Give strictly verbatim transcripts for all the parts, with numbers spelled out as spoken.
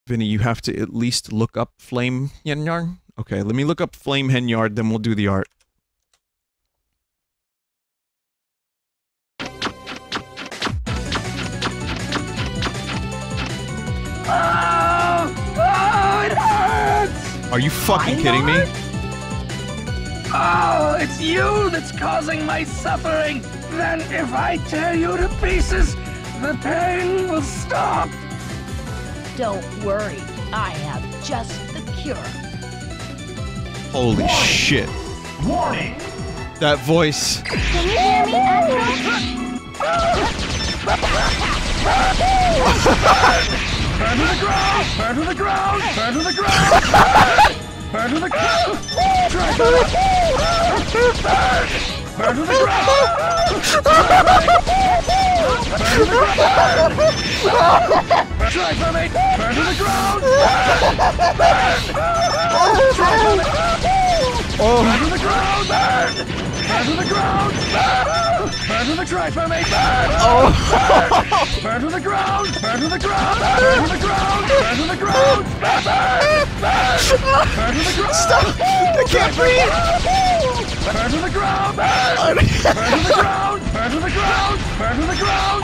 Vinny, you have to at least look up Flame Henyard? Okay, let me look up Flame Henyard, then we'll do the art. Oh! Oh, it hurts! Are you fucking kidding me? Oh, it's you that's causing my suffering! Then if I tear you to pieces, the pain will stop! Don't worry, I have just the cure. Holy Warning. shit. Warning! That voice. Can you hear me, Axel? Burn to the ground! Burn to the ground! Burn to the ground! Burn! Burn to the ground! Try for me! Burn! Burn to the ground! Burn to the ground! Try for me! Burn to the ground! Burn! Try for me! Burn to the ground! Burn! Burn to the ground! Burn! Burn to the try for me! Burn! Oh! Burn to the ground! Burn to the ground! Burn to the ground! Burn to the ground! Burn! Burn! Burn to the ground! Stop! I can't breathe! Burn to the ground! Burn! Burn to the ground! Burn to the ground! Burn to the ground!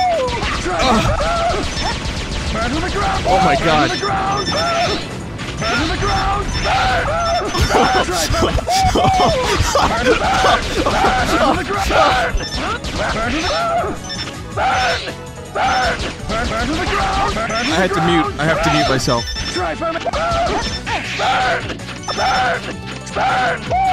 Burn to the ground! Oh my god! Burn to the ground! Burn to the ground! Burn! Burn to the ground! Burn to the ground! Burn to the Burn! Burn! Burn! Burn to the ground! Burn to I the had to ground! mute. I have to mute myself. Try for me! Burn! Burn! Burn! Burn!